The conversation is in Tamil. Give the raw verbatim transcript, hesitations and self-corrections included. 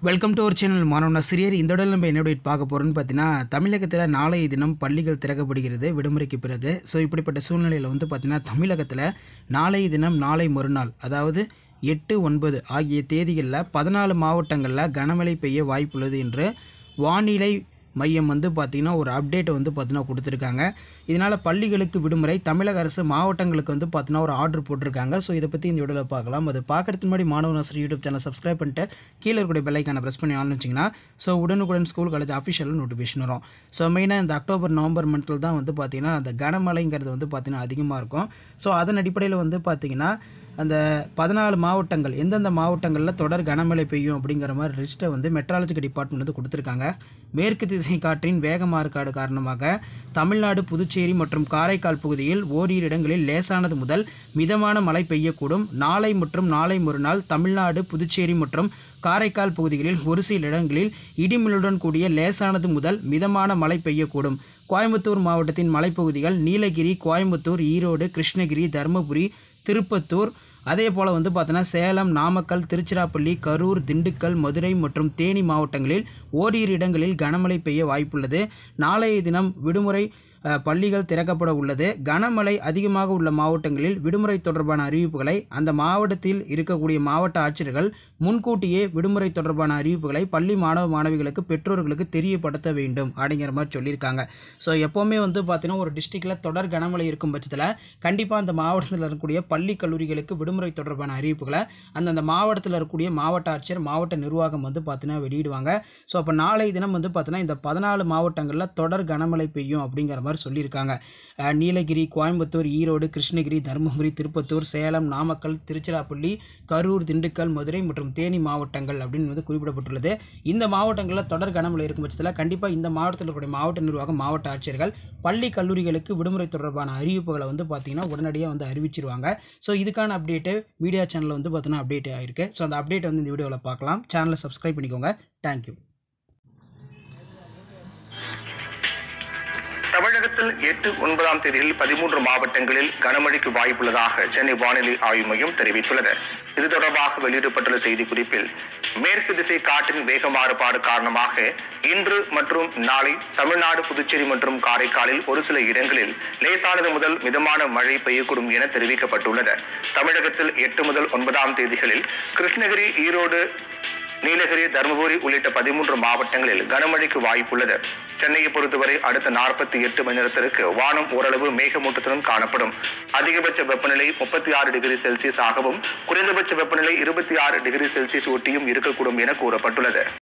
வெல்கம் டு அவர் சேனல் மாணவன் ஆசிரியர். இந்த உடல் நம்ம என்ன அப்டேட் பார்க்க போகிறோம்னு பார்த்தீங்கன்னா, தமிழகத்தில் நாளைய தினம் பள்ளிகள் திறக்கப்படுகிறது விடுமுறைக்கு பிறகு. ஸோ இப்படிப்பட்ட சூழ்நிலையில் வந்து பார்த்திங்கன்னா, தமிழகத்தில் நாளைய தினம் நாளை மறுநாள் அதாவது எட்டு ஒன்பது ஆகிய தேதிகளில் பதினாலு மாவட்டங்களில் கனமழை பெய்ய வாய்ப்புள்ளது என்று வானிலை மையம் வந்து பார்த்திங்கன்னா ஒரு அப்டேட்டை வந்து பார்த்திங்கன்னா கொடுத்துருக்காங்க. இதனால் பள்ளிகளுக்கு விடுமுறை. தமிழக அரசு மாவட்டங்களுக்கு வந்து பார்த்திங்கன்னா ஒரு ஆர்டர் போட்டிருக்காங்க. ஸோ இதை பற்றி இந்த வீடியோவில் பார்க்கலாம். அது பார்க்குறதுக்கு முன்னாடி மாணவன் ஆசிரியர் யூடியூப் சேனல் சப்ஸ்கிரைப் பண்ணிட்டு கீழே இருக்கக்கூடிய பெல் ஐக்கானை ப்ரெஸ் பண்ணி ஆன் வச்சிங்கன்னா ஸோ உடனுக்குடன் ஸ்கூல் காலேஜ் அஃபிஷியல் நோட்டிஃபிகேஷன் வரும். ஸோ மெயினாக இந்த அக்டோபர் நவம்பர் மந்தில் தான் வந்து பார்த்திங்கன்னா அந்த கனமழைங்கிறது வந்து பார்த்திங்கன்னா அதிகமாக இருக்கும். ஸோ அதன் அடிப்படையில் வந்து பார்த்திங்கன்னா அந்த பதினாலு மாவட்டங்கள் எந்தெந்த மாவட்டங்களில் தொடர் கனமழை பெய்யும் அப்படிங்கிற மாதிரி லிஸ்ட்டை வந்து மெட்ராலஜிக்கல் டிபார்ட்மெண்ட் வந்து கொடுத்துருக்காங்க. மேற்கு திசை காற்றின் வேக மாறுபாடு காரணமாக தமிழ்நாடு, புதுச்சேரி மற்றும் காரைக்கால் பகுதியில் ஓரிரு இடங்களில் லேசானது முதல் மிதமான மழை பெய்யக்கூடும். நாளை மற்றும் நாளை மறுநாள் தமிழ்நாடு, புதுச்சேரி மற்றும் காரைக்கால் பகுதிகளில் ஒரு சில இடங்களில் இடிமின்னுடன் கூடிய லேசானது முதல் மிதமான மழை பெய்யக்கூடும். கோயம்புத்தூர் மாவட்டத்தின் மலைப்பகுதிகள் நீலகிரி, கோயம்புத்தூர், ஈரோடு, கிருஷ்ணகிரி, தருமபுரி, திருப்பத்தூர், அதே போல் வந்து பார்த்தோன்னா சேலம், நாமக்கல், திருச்சிராப்பள்ளி, கரூர், திண்டுக்கல், மதுரை மற்றும் தேனி மாவட்டங்களில் ஓரிரு இடங்களில் கனமழை பெய்ய வாய்ப்புள்ளது. நாளைய தினம் விடுமுறை பள்ளிகள் திறக்கப்பட உள்ளது. கனமழை அதிகமாக உள்ள மாவட்டங்களில் விடுமுறை தொடர்பான அறிவிப்புகளை அந்த மாவட்டத்தில் இருக்கக்கூடிய மாவட்ட ஆட்சியர்கள் முன்கூட்டியே விடுமுறை தொடர்பான அறிவிப்புகளை பள்ளி மாணவ மாணவிகளுக்கு பெற்றோர்களுக்கு தெரியப்படுத்த வேண்டும் அப்படிங்கிற மாதிரி சொல்லியிருக்காங்க. ஸோ எப்போவுமே வந்து பார்த்தீங்கன்னா ஒரு டிஸ்ட்ரிக்டில் தொடர் கனமழை இருக்கும் பட்சத்தில் கண்டிப்பாக அந்த மாவட்டத்தில் இருக்கக்கூடிய பள்ளி கல்லூரிகளுக்கு விடுமுறை தொடர்பான அறிவிப்புகளை அந்தந்த மாவட்டத்தில் இருக்கக்கூடிய மாவட்ட ஆட்சியர், மாவட்ட நிர்வாகம் வந்து பார்த்தீங்கன்னா வெளியிடுவாங்க. ஸோ அப்போ நாளை தினம் வந்து பார்த்தீங்கன்னா இந்த பதினாலு மாவட்டங்களில் தொடர் கனமழை பெய்யும் அப்படிங்கிற மாதிரி சொல்லியிருக்காங்க. நீலகிரி, கோயம்புத்தூர், ஈரோடு, கிருஷ்ணகிரி, தருமபுரி, திருப்பத்தூர், சேலம், நாமக்கல், திருச்சிராப்பள்ளி, கரூர், திண்டுக்கல், மதுரை மற்றும் தேனி மாவட்டங்கள் அப்படின்னு வந்து குறிப்பிடப்பட்டுள்ளது. இந்த மாவட்டங்களில் தொடர் கனமழை இருக்கும் பட்சத்தில் கண்டிப்பாக இந்த மாவட்டத்தில் இருக்கக்கூடிய மாவட்ட நிர்வாகம், மாவட்ட ஆட்சியர்கள் பள்ளி கல்லூரிகளுக்கு விடுமுறை தொடர்பான அறிவிப்புகளை வந்து பார்த்தீங்கன்னா உடனடியாக வந்து அறிவிச்சிருவாங்க. ஸோ இதுக்கான அப்டேட்டு மீடியா சேனலில் வந்து பார்த்தீங்கன்னா அப்டேட் ஆகிருக்கு. ஸோ அந்த அப்டேட் வந்து இந்த வீடியோவில் பார்க்கலாம். சேனலை சப்ஸ்கிரைப் பண்ணிக்கோங்க. தேங்க்யூ. தமிழகத்தில் எட்டு ஒன்பதாம் தேதியில் பதிமூன்று மாவட்டங்களில் கனமழைக்கு வாய்ப்புள்ளதாக சென்னை வானிலை ஆய்வு மையம் தெரிவித்துள்ளது. இது தொடர்பாக வெளியிடப்பட்டுள்ள செய்திக்குறிப்பில், மேற்கு திசை காற்றின் வேக மாறுபாடு காரணமாக இன்று மற்றும் நாளை தமிழ்நாடு, புதுச்சேரி மற்றும் காரைக்காலில் ஒரு சில இடங்களில் லேசானது முதல் மிதமான மழை பெய்யக்கூடும் என தெரிவிக்கப்பட்டுள்ளது. தமிழகத்தில் எட்டு முதல் ஒன்பதாம் தேதிகளில் கிருஷ்ணகிரி, ஈரோடு, நீலகிரி, தருமபுரி உள்ளிட்ட பதிமூன்று மாவட்டங்களில் கனமழைக்கு வாய்ப்புள்ளது. சென்னையை பொறுத்தவரை அடுத்த நாற்பத்தி எட்டு மணி நேரத்திற்கு வானம் ஓரளவு மேகமூட்டத்துடன் காணப்படும். அதிகபட்ச வெப்பநிலை முப்பத்தி ஆறு டிகிரி செல்சியஸ் ஆகவும் குறைந்தபட்ச வெப்பநிலை இருபத்தி ஆறு டிகிரி செல்சியஸ் ஒட்டியும் இருக்கக்கூடும் என கூறப்பட்டுள்ளது.